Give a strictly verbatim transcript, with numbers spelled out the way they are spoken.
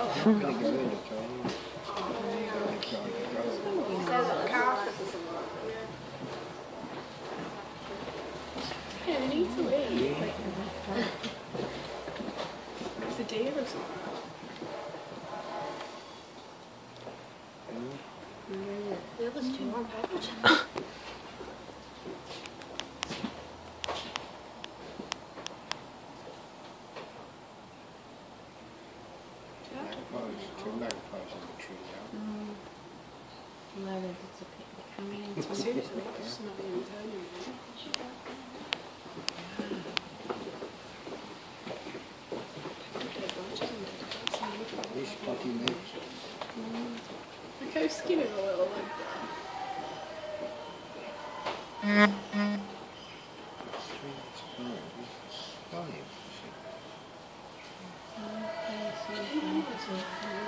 Really good, really good. He says carcas is Yeah, they need to eat. It's a deer or something. the others two aren't bothered. Magpies, two magpies in the tree now. Mm. No, they disappear. They come in. Seriously, it's not even turning. These spotty legs. Look how skinny the little legs are. Sweet spine. Okay, so